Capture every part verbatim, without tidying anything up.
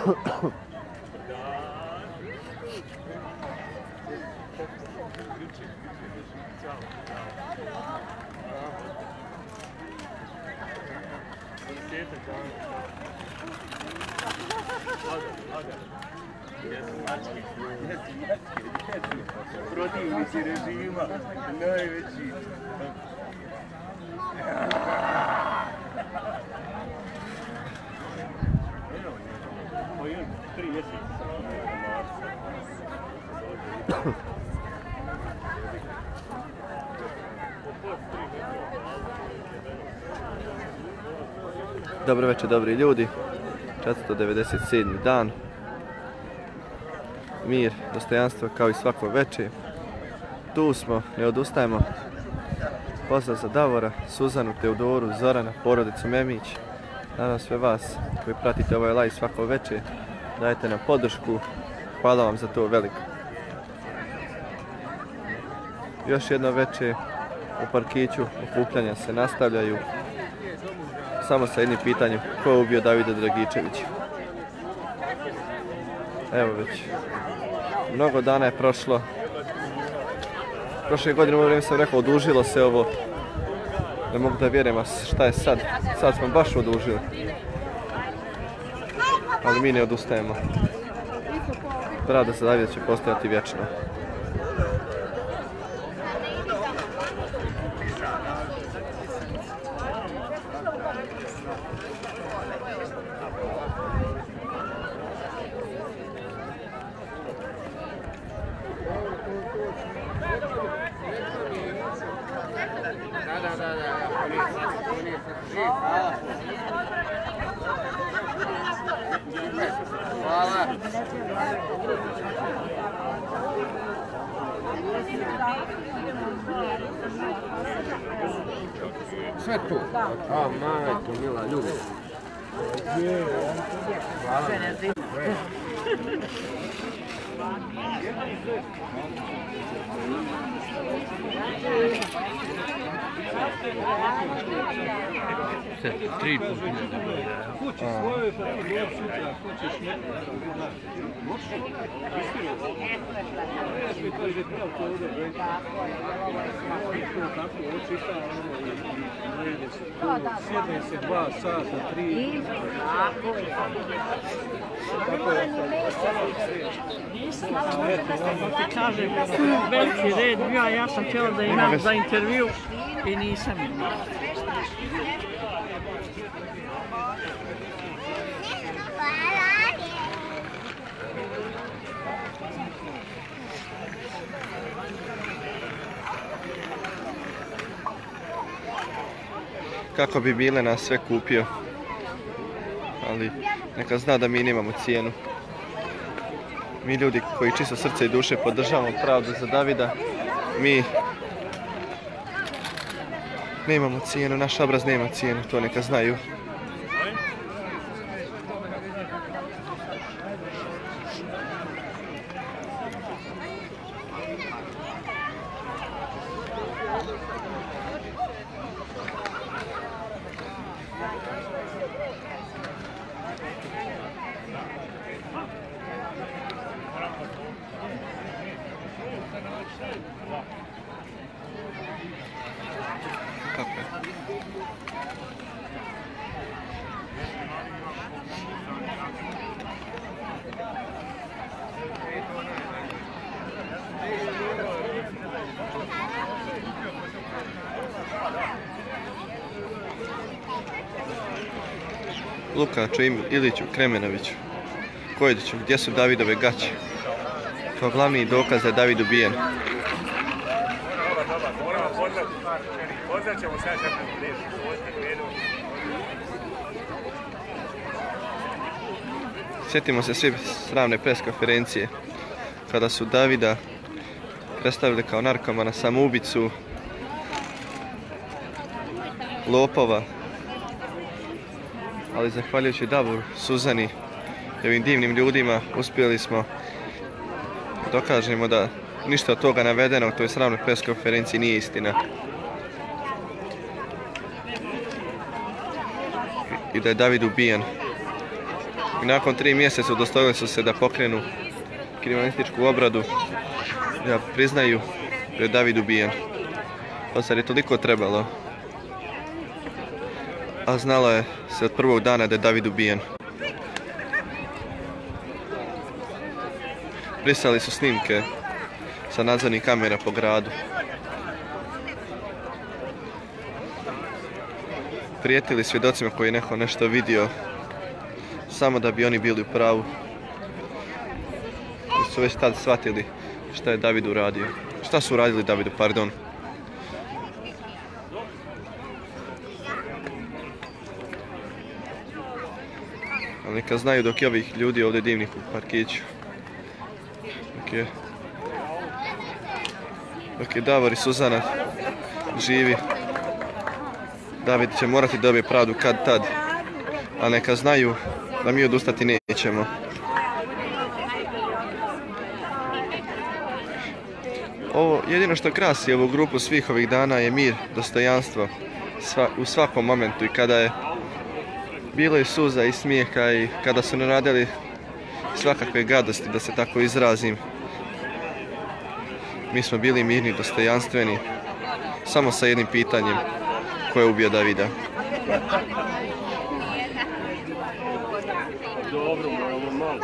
Protivnici režima, najveći. Dobro večer, dobri ljudi. četiristo devedeset sedmi dan. Mir, dostojanstvo kao i svako večer. Tu smo, ne odustajemo. Pozdrav za Davora, Suzanu, Teodoru, Zorana, porodicu Memić. Naravno sve vas koji pratite ovaj live svako večer. Dajte nam podršku. Hvala vam za to veliko. Još jedno večer u parkiću okupljanja se nastavljaju. Samo sa jednim pitanjem, ko je ubio Davida Dragičevića? Evo već, mnogo dana je prošlo. Prošle godine u vrijeme sam rekao, odužilo se ovo. Ne mogu da vjerujem, a šta je sad? Sad smo baš odužili. Ali mi ne odustajemo. Pravda za Davida će postojati vječno. Hvala. Sve tu. A, majko, mila, ljubi. Hvala. Tri puta. Kući svoje, pa ti doći sutra, hoćeš nekada. Možeš? Možeš mi to ide pravo to ovdje već. To tako očita, ono, i ne ide se tu. Sjedne se dva sata, tri. Tako je. Eto, ti kažem, veliki red bio, a ja sam htjela da imam za intervju i nisam imala. Kako bi Bile nas sve kupio, ali neka zna da mi nemamo cijenu. Mi ljudi koji čisto srce i duše podržavamo pravdu za Davida, mi nemamo cijenu, naš obraz nema cijenu, to neka znaju. Lukaču Iliću Kremenoviću, Kojdiću, gdje su Davidove gaće? Kao glavni dokaz da je David ubijen. Sjetimo se svi sramne pres konferencije kada su Davida predstavili kao narkomana, samoubicu, lopova. Ali zahvaljujući Davoru, Suzani i ovim divnim ljudima uspjeli smo da dokažemo da ništa od toga navedeno u toj sramnoj pres konferenciji nije istina. I da je David ubijen. i nakon tri mjeseca udostojili su se da pokrenu kriminalističku obradu, da priznaju da je David ubijen. To sad je toliko trebalo, a znalo je se od prvog dana da je David ubijen. Brisali su snimke sa nadzornih kamera po gradu. Prijetili svjedocima koji je neko nešto vidio, samo da bi oni bili u pravu. I su već tad shvatili šta je David uradio. Šta su uradili Davidu, pardon. Ali neka znaju dok je ovih ljudi ovdje divnih u parkiću. Dok je, dok je Davor i Suzana živi, David će morati dobije pravdu kad tad. A neka znaju da mi odustati nećemo. Ovo, jedino što krasi ovu grupu svih ovih dana je mir, dostojanstvo sva, u svakom momentu, i kada je bilo i suza i smijeha i kada su naradili svakakve gadosti, da se tako izrazim. Mi smo bili mirni, dostojanstveni, samo sa jednim pitanjem: ko je ubio Davida? Dobro, malo malo.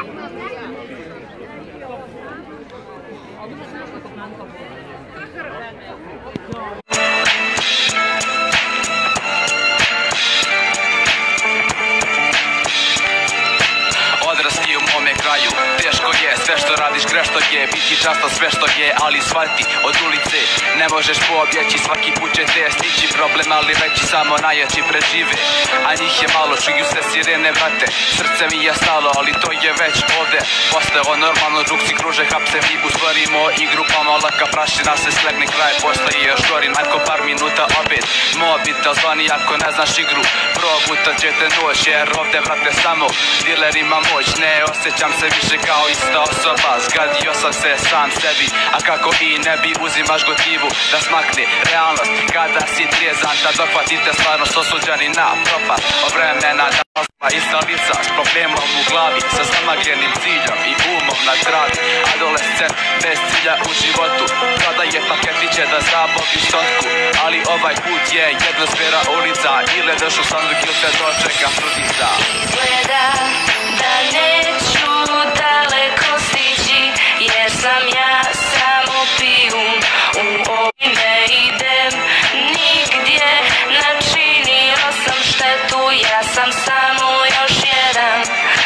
Odrasti u mome kraju, teško je, sve što radiš grešno je, biti často sve što je, ali shvati, od ulice ne možeš pobjeći, svaki put će te stići problem, ali veći samo najjači prežive, a njih je malo, čuju se sirene vrate, srce mi je stalo, ali to je već ovde, postao normalno, žukci kruže, hapse vibu, stvorimo igru, pomolaka prašina se slegne, kraj posle je još gori, nakon par minuta opet, mobitel zvoni ako ne znaš igru, progutat će te noć, jer ovde vrate samo diler ima moć, ne osjećam se više kao ista osoba, zgadio sam se sam sebi, a kako i ne bi, uzimaš gotivu da smakne realnost, kada si trijezan da dohvatite stvarnost, osuđani na propast, od vremena da ozba ista lica s problemom u glavi, sa zamagljenim ciljom i umom na travi, adolescent bez cilja u životu, kada je paketiće da zabogi stotku, ali ovaj put je jednosmjera ulica, ili došu sanduk ili te dočeka sudica. Izgleda da neću daleko stići, jer sam ja samo pijun, u ovi ne idem nigdje, načinio sam štetu, ja sam samo još jedan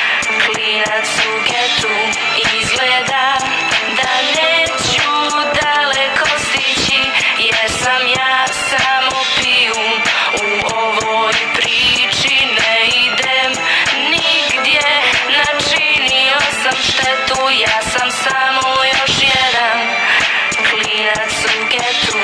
klinac u getu. Izgleda da neću daleko stići, jer sam ja samo pijun, u ovoj priči ne idem nigdje, načinio sam štetu, ja sam samo još jedan klinac u getu.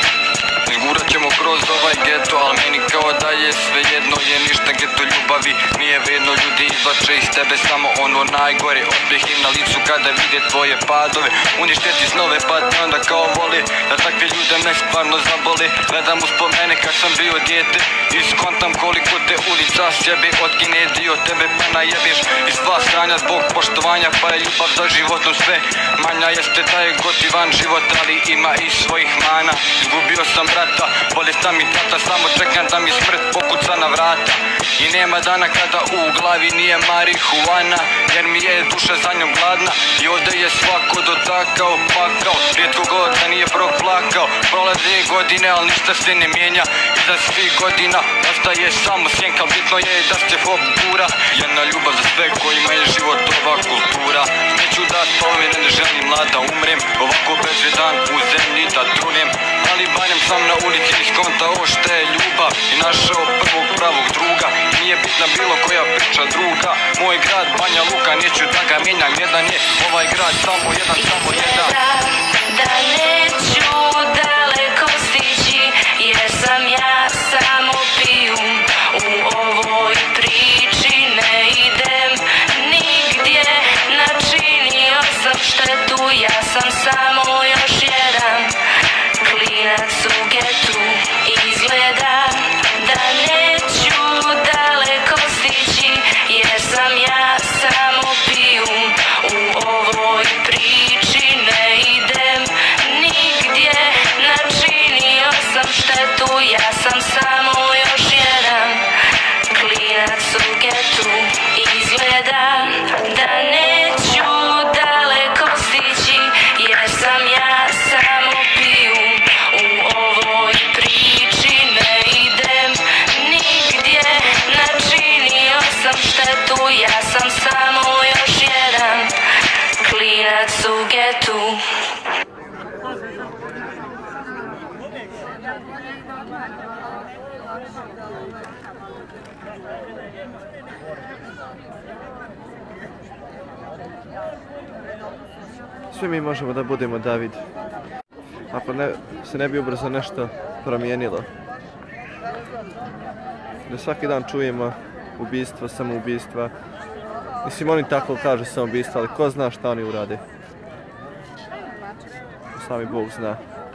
Gurat ćemo kroz ovaj geto, ali meni kao da je sve jedno, je ništa geto ljubavi nije vredno, ljudi izvlače iz tebe samo ono najgore, odbjeh im na licu kada vide tvoje padove, unište ti snove pa te onda kao voli, da takve ljude me stvarno zaboli, gledam uz spomene kak sam bio dijete i skontam koliko te ulica sebe otkine dio tebe pa najebeš i sva stranja zbog poštovanja, pa je ljubav za životom sve manja, jeste da je gotivan život, ali ima i svojih mana, izgubio sam brata, bolestan mi tata, samo čekam da mi smrt pokuca na vrata i nema dana kada u glavi nije marihuana, jer mi je duša za njom gladna i ovdje je svako dotakao pakao, rijetko god da nije proplakao, prolaze godine ali ništa se ne mijenja, iza svih godina ostaje samo sjenka, bitno je da se obura, jedna ljubav za sve kojima je život ova kultura, neću da spavim, ne želim mlada umrem, ovako bezvredan u zemlji da trunem, ali barem sam na ulici iskontao šta je ljubav i našao prvog pravog druga, nije bitna bilo koja priča druga, moj grad Banja Luka, neću da ga mijenjam, jedan je ovaj grad, samo jedan, samo jedan. Da neću daleko stići, jer sam ja samo pijun, u ovoj priči ne idem nigdje, načinio sam štetu, ja sam samo još jedan klinac u getu. Izgleda da neću daleko stići, jer sam ja Svi mi možemo da budemo David. Ako ne, se ne bi ubrzo nešto promijenilo. Da svaki dan čujemo ubistva, samoubistva. Mislim, oni tako kažu samoubistva, ali ko zna šta oni urade. Sami Bog zna.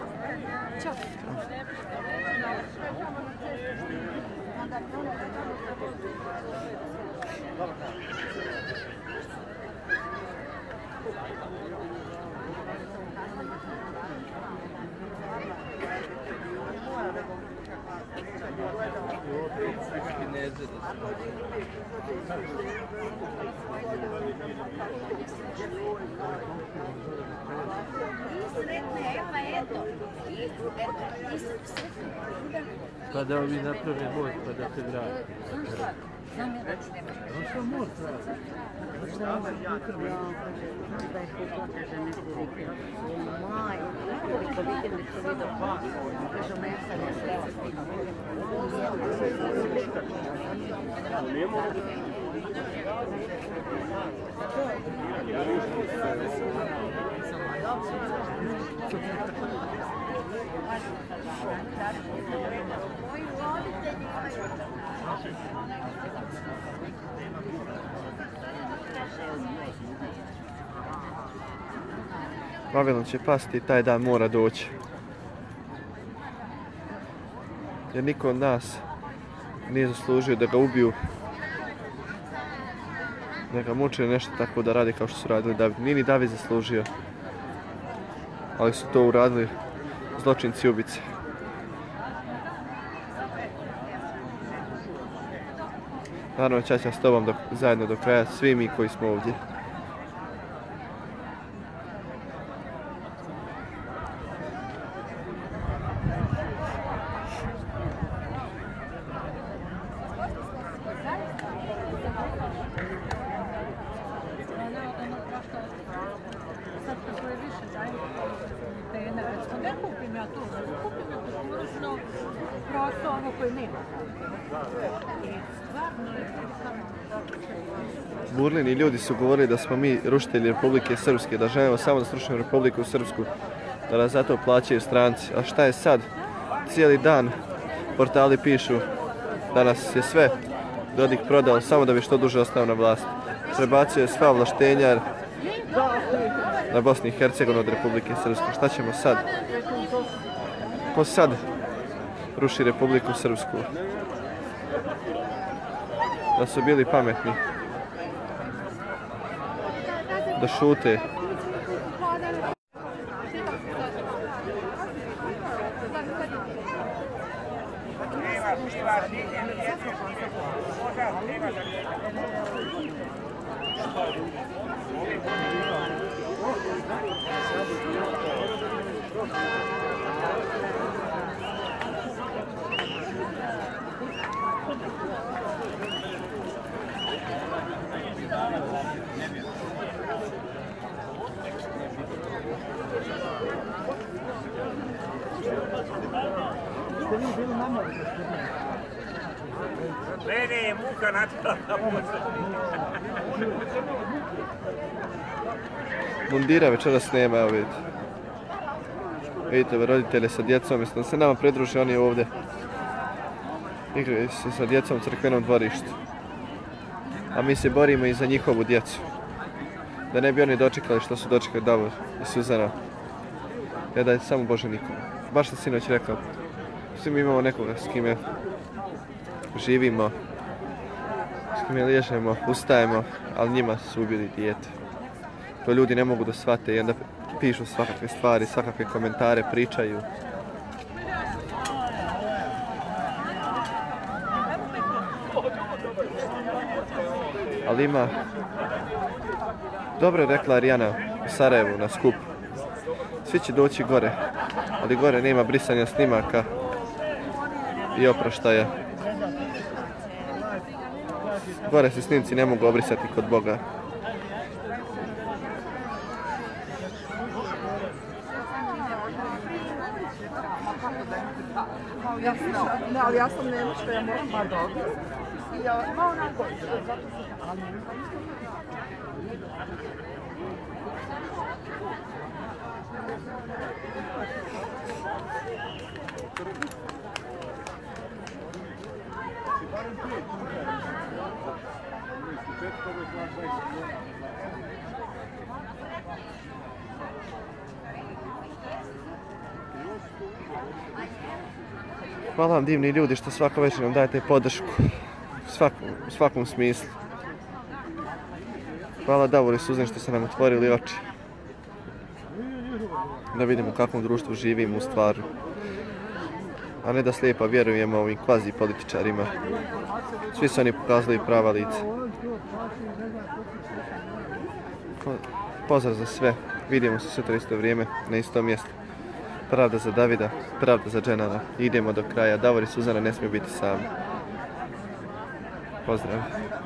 Pa da ovi naprave most, pa da se gradi. Vavilon će pasti i taj dan mora doći. Jer niko od nas nije zaslužio da ga ubiju, da ga muče nešto tako da radi kao što su radili David. Nije ni David zaslužio, ali su to uradili zločinci i ubice. Naravno, ćaća s tobom do, zajedno do kraja, svi mi koji smo ovdje. Burlini ljudi su govorili da smo mi rušitelji Republike Srpske, da želimo samo da srušimo Republiku Srpsku, da nas zato plaćaju stranci. A šta je sad? Cijeli dan portali pišu da nas je sve Dodik prodao samo da bi što duže ostao na vlasti. Prebacio je sva ovlaštenja na Bosni i Hercegovini od Republike Srpske. Šta ćemo sad? Ko sad ruši Republiku Srpsku? Da su bili pametni, da šute. Mene je muka natila na Mundira večeras nema, evo vidite. Vidite ove roditelje sa djecom, mislim da se nama pridruže, oni ovdje igraju se sa djecom u crkvenom dvorištu. A mi se borimo i za njihovu djecu. Da ne bi oni dočekali što su dočekali Davor i Suzana. Ja da je samo Bože nikom. Baš sam sinoć rekao, svi mi imamo nekoga s kime živimo, s kime liježemo, ustajemo, ali njima su ubili dijete. To ljudi ne mogu da shvate i onda pišu svakakve stvari, svakakve komentare, pričaju. Ali ima, dobro je rekla Arijana u Sarajevu na skupu, svi će doći gore, ali gore nema brisanja snimaka i oproštaja. Gore se snimci ne mogu obrisati kod Boga. Ne, ali ja sam Nemačka, ja moram ma dobro. I ja, ma onako, zato sam, ali ne znam ništa. Hvala vam divni ljudi što svako večer nam dajete podršku u svakom, u svakom smislu. Hvala Davoru i Suzani što ste nam otvorili oči. Da vidimo u kakvom društvu živimo u stvaru. A ne da slijepo vjerujemo ovim kvazi političarima. Svi su oni pokazali prava lica. Pozdrav za sve. Vidimo se sutra isto vrijeme na isto mjesto. Pravda za Davida, pravda za Dženana. Idemo do kraja. Davor i Suzana ne smiju biti sami. Pozdrav.